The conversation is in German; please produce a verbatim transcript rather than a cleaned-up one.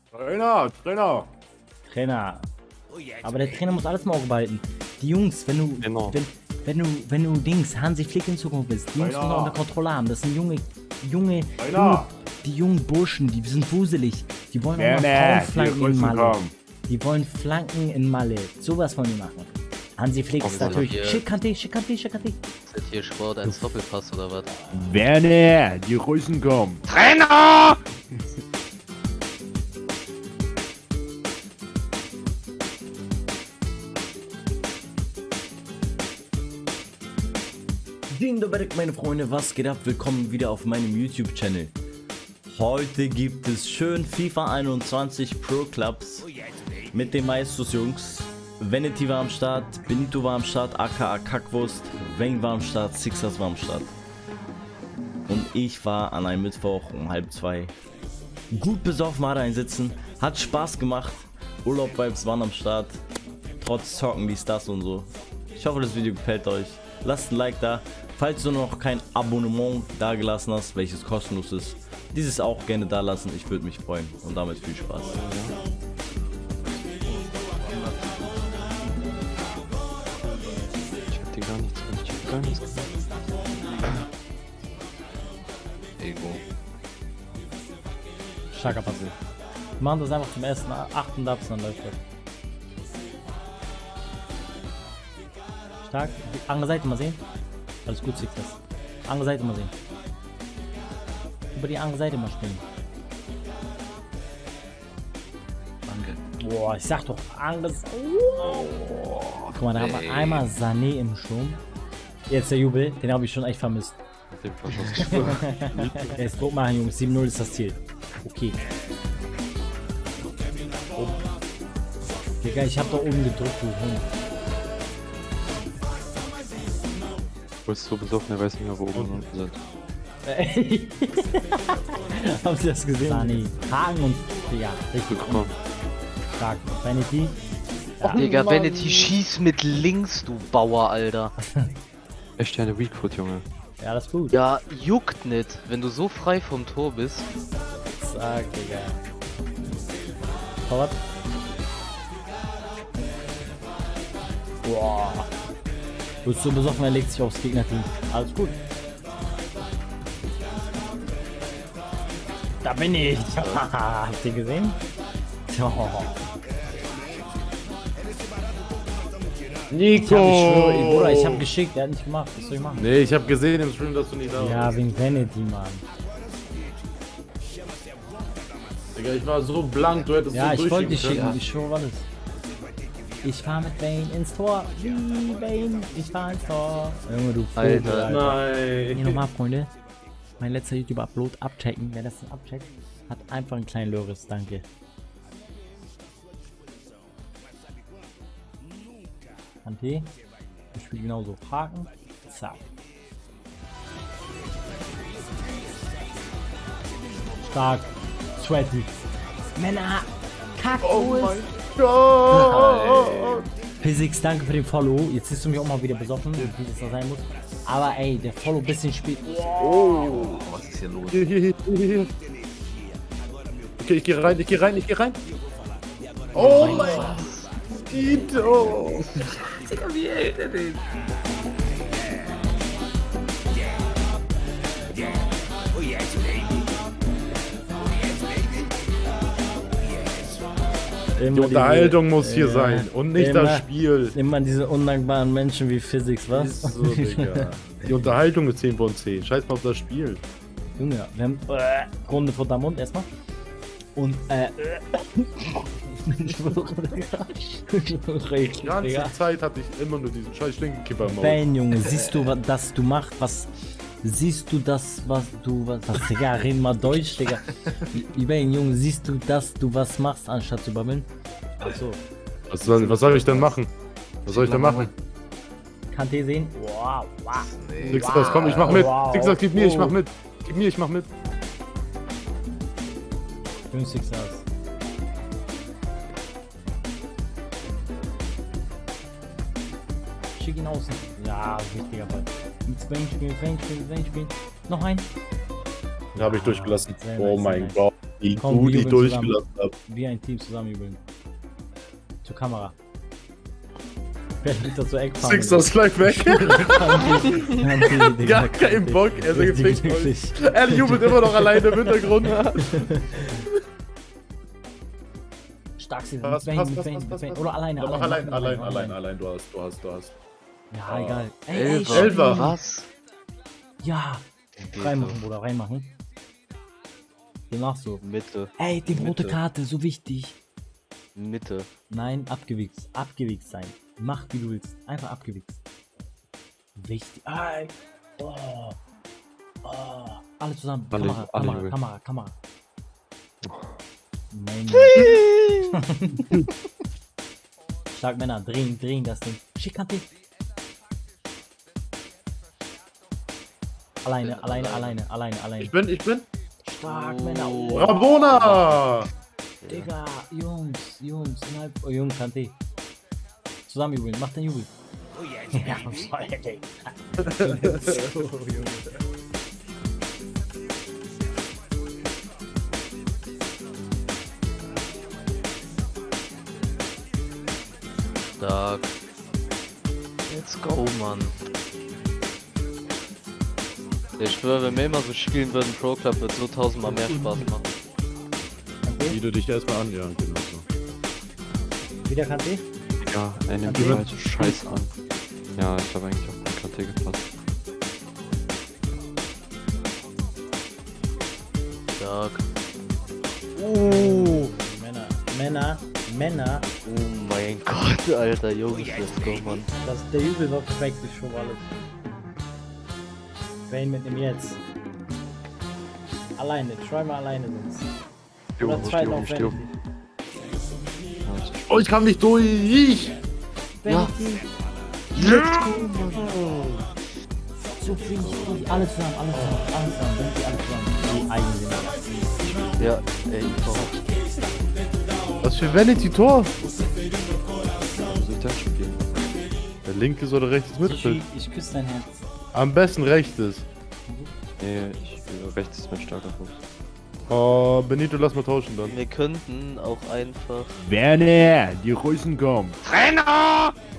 Trainer, Trainer. Trainer. Aber der Trainer muss alles im Auge behalten. Die Jungs, wenn du, Genau. wenn, wenn du, wenn du Dings, Hansi Flick in Zukunft bist, die Jungs müssen auch unter Kontrolle haben. Das sind junge, junge, junge, die jungen Burschen, die sind wuselig. Die wollen auch mal Frauenflanken in Malle. Die wollen Flanken in Malle. Sowas wollen die machen. Hansi Flick ist natürlich Schickante, Schickante, Schickante. Ist das hier Sport als Doppelpass oder was? Werner, die Russen kommen. Trainer! Dzień dobry, meine Freunde, was geht ab? Willkommen wieder auf meinem YouTube-Channel. Heute gibt es schön FIFA einundzwanzig Pro Clubs mit den Maestros Jungs. Vanity war am Start, Benito war am Start, aka Kackwurst, Wayne war am Start, Sixers war am Start. Und ich war an einem Mittwoch um halb zwei gut besoffen, mal einsitzen, hat Spaß gemacht, Urlaub-Vibes waren am Start, trotz Zocken, dies, das und so. Ich hoffe, das Video gefällt euch. Lasst ein Like da, falls du noch kein Abonnement da gelassen hast, welches kostenlos ist. Dieses auch gerne da lassen, ich würde mich freuen. Und damit viel Spaß. Ich hab dir gar nichts gemacht, ich hab gar nichts gemacht. Ego. Starker Passiv. Wir machen das einfach zum ersten achten Dubs, dann läuft das. Stark. Die andere Seite mal sehen. Alles gut, Sixers. Andere Seite mal sehen. Über die andere Seite mal springen. Danke. Boah, ich sag doch, anderes. Oh. Guck mal, da haben wir einmal Sané im Sturm. Jetzt der Jubel, den habe ich schon echt vermisst. Auf jeden Fall schon. Jetzt Druck machen, Jungs. sieben null ist das Ziel. Okay. Oh. Digga, ich hab da oben gedrückt, du Hund. Du bist so besoffen, er weiß nicht mehr, wo oben und unten sind. Habt ihr das gesehen? Sani, Haken und ja, richtig. Guck mal. Stark. Vanity. Ja. Digga, Vanity, schieß mit links, du Bauer, Alter. Echt eine Weakfoot, Junge. Ja, das ist gut. Ja, juckt nicht, wenn du so frei vom Tor bist. Zack, Digga. Torwart. Boah. Du bist so besoffen, er legt sich aufs Gegnerteam. Alles gut. Da bin ich. Habt ihr gesehen? Oh. Nico! Ich hab, ich schwöre, Bruder, ich hab geschickt, er hat nicht gemacht. Was soll ich machen? Nee, ich hab gesehen im Stream, dass du nicht da warst. Ja, wegen Vanity, Mann. Digga, ich war so blank, du hättest Ja, so ich wollte dich durchschicken schicken, können. ich schwöre alles. Ich fahr mit Wayne ins Tor. Wie Wayne, ich fahr ins Tor. Junge, du Vogel, Alter. Alter. Hier Nein. nochmal, Freunde. Mein letzter YouTube-Upload abchecken. Wer das denn abcheckt, hat einfach einen kleinen Löris. Danke. Ante. Ich spiele genauso. Haken. Zack. Stark. Sweaty. Männer. Kackwurst. Oh mein Gott! Physics, danke für den Follow. Jetzt siehst du mich auch mal wieder besoffen, wie das da sein muss. Aber ey, der Follow bisschen spät. Oh, was ist hier los? Hier, hier, hier, hier, hier. Okay, ich geh rein, ich geh rein, ich geh rein. Oh mein Tito! Digga, wie hält er den? Die Unterhaltung muss hier ja, sein und nicht immer, das Spiel. Immer diese undankbaren Menschen wie Physics, was? So, Digga. Die Unterhaltung ist zehn von zehn. Scheiß mal auf das Spiel. Junge, wir haben äh, Runde vor deinem Mund erstmal. Und äh. Die ganze Zeit hatte ich immer nur diesen scheiß Stinkenkipper im Maul. Bang, Junge, siehst du, was das du machst, was. Siehst du das, was du, was, was Digga, reden mal Deutsch, Digga. Bang, Junge, siehst du, dass du was machst, anstatt zu babbeln? Achso. Was soll, was soll ich denn machen? Was soll ich denn machen? Kann ihr sehen? Wow, wow. Nee. Sixers, komm, ich mach mit. Wow. Sixers, gib mir, ich Oh. mach mit. Gib mir, ich mach mit. Junge, Sixers. Schick ihn außen. Ja, wichtiger Ball. Mit Swain spielen, Swain spielen, Swain spielen. Noch ein. Den habe ich durchgelassen. Sehr Oh nice, mein sehr nice. Gott. Wie Komm, gut wir ich jubeln durchgelassen habe. Wie ein Team zusammenjubeln. Zur Kamera. Wer liegt da zur Eckfahne? Sixers gleich weg. Gar kein Bock, er sagt gefickt euch. Er jubelt immer noch alleine im Hintergrund. Stark sind Pass, mit pass, Vayne, mit pass, Vayne, pass, mit pass, Vayne. pass. Oder alleine, Ja, mach alleine. allein, mach ihn allein, allein, allein, du hast, du hast, du hast. Ja, Oh. egal. Ey, ey, Elfer. Elfer. Was? Ja, Den reinmachen, Bruder, reinmachen. Danach so. Mitte. Ey, die rote Mitte. Karte, so wichtig. Mitte. Nein, abgewichst. Abgewichst sein. Mach wie du willst. Einfach abgewichst. Wichtig. Ey. Oh. Oh. Alle zusammen. Alle- Kamera, alle Kamera, jubeln. Kamera, Kamera. Mein Stark Männer, drehen, drehen das Ding. Schickante. Alleine, Bin alleine, alleine. alleine, alleine, alleine. Ich bin, ich bin. Stark Männer. Oh. Rabona! Digga, Jungs, Jungs, innerhalb. Oh, Jungs, Kante. Zusammen jubeln, mach den Jubel. Ja, voll, ey. So, Junge. Stark. Let's go, Mann. Ich schwöre, wenn wir immer so spielen würden, Pro Club wird so tausendmal mehr Spaß machen. Wie Kante? du dich erstmal an, ja, genau so. Wieder Kante? Ja, er nimmt Okay. die alte Scheiße an. Ja, ich habe eigentlich auf den K T gepasst. Stark. Oh, Männer, Männer, Männer. Oh mein Gott, Alter, Jungs, let's go, Mann. Das, der Jubel war perfekt, ich schon alles. Vayne mit dem jetzt. Alleine, try mal alleine sonst. Jo, Oder wo zwei steht, wo noch steht. Vanity. Ja, ist- Oh, ich kam nicht durch! Vanity. Let's go! So viel durch. Alle zusammen, alle zusammen, alle zusammen, Vanity, alle zusammen. Die eigenen. Ja, ey, komm. Was für Vanity-Tor? Wo soll ich denn spielen? Der linke oder rechtes Mittelfeld? Ich küsse dein Herz. Am besten rechtes. Nee, ich, rechts ist mein starker Fuß. Oh, Benito, lass mal tauschen dann. Wir könnten auch einfach. Werner, die Russen kommen. Trainer!